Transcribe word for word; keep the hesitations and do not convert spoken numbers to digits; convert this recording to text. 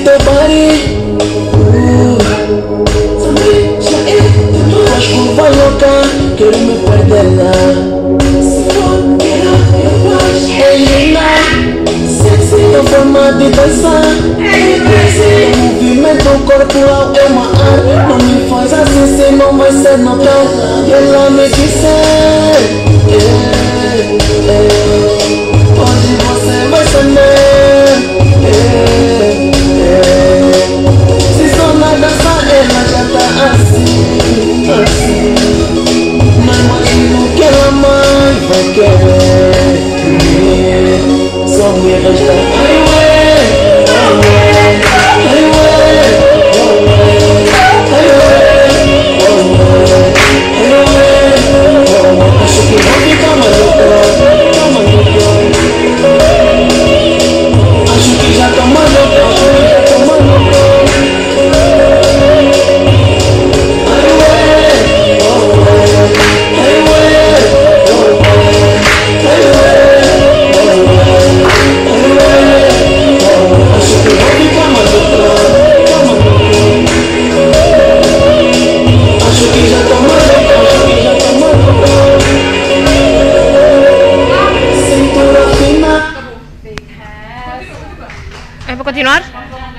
teu body. Tuas curvas loucas, quero me perder lá. É linda, sexy, tua forma de dançar. Esse movimento, o corpo é uma arte. Não me faz assim, se não vai ser notado. Ela me disse, yeah, yeah. Hoje você vai saber, yeah, yeah. Se só na dança ela já tá assim, assim. Não imagino que ela mais vai querer. Só me resta highway, highway, highway, highway, highway. Acho que não fica mais louca, fica mais louca. Acho que já tá mais louca, acho que já tá mais louca. É para continuar?